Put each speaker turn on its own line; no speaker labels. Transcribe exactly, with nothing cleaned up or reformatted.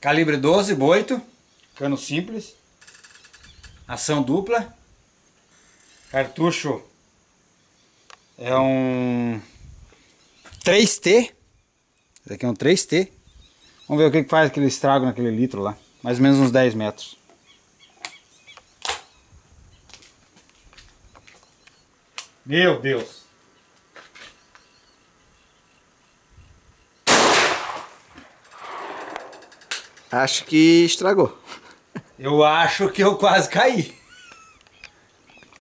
Calibre doze, boito, cano simples, ação dupla, cartucho é um três T, esse aqui é um três T, vamos ver o que que faz aquele estrago naquele litro lá, mais ou menos uns dez metros. Meu Deus!
Acho que estragou.
Eu acho que eu quase caí.